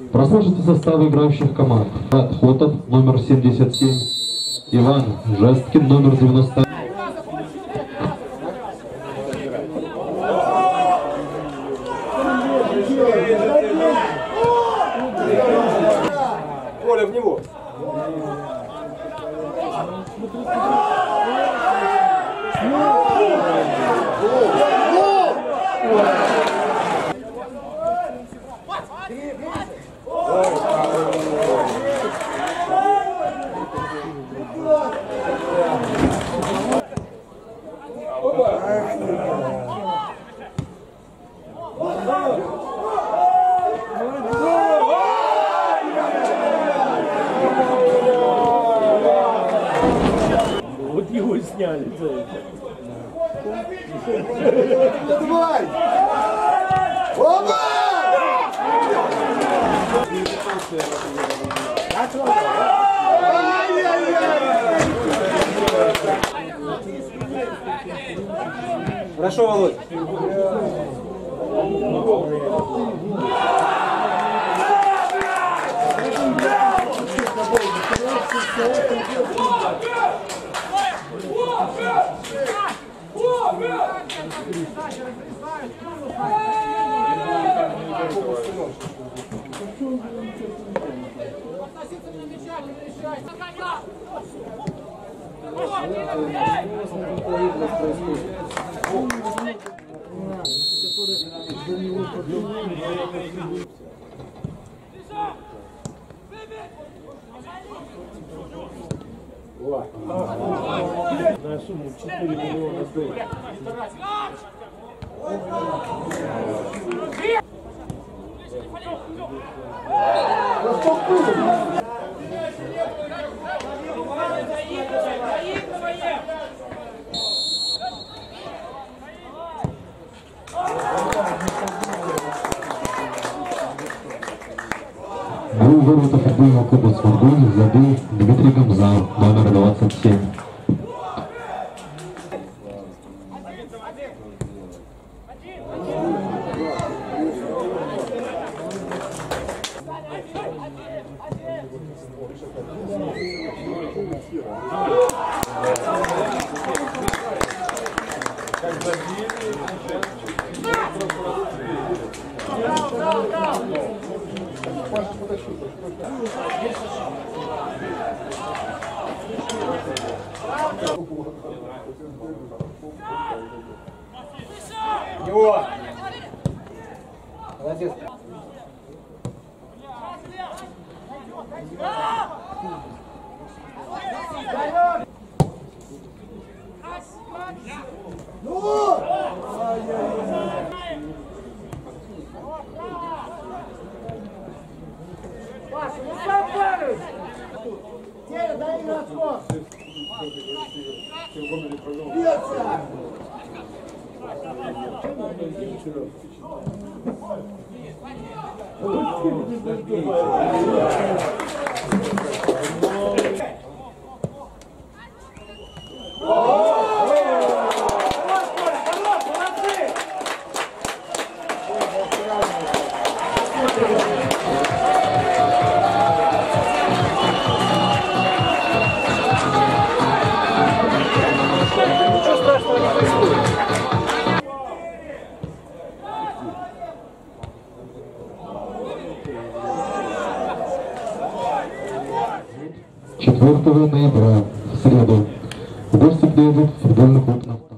Прослушайте составы играющих команд. Рад Хотов, номер 77, Иван Жесткин, номер 90. Коля, в него. Вот его сняли за это. Давай! Оба! Хорошо, Володь. На сумму 4 миллиона долларов. Гол в ворота футбольного клуба «Сморгонь» забил Дмитрий Гамзан, номер 27. Его! Молодец. Ну! Паша, ну сам парень! Теперь дай игроков! Бьется! Ничего страшного не происходит. Четвертого ноября, в среду, в гости приедут футбольный клуб «Нафта».